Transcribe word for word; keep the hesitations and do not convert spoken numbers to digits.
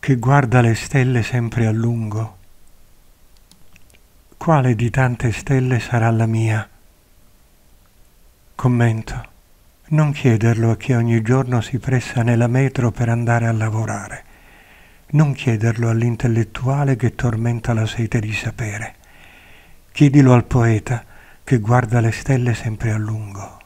che guarda le stelle sempre a lungo. Quale di tante stelle sarà la mia? Commento. Non chiederlo a chi ogni giorno si pressa nella metro per andare a lavorare. Non chiederlo all'intellettuale che tormenta la sete di sapere. Chiedilo al poeta che guarda le stelle sempre a lungo.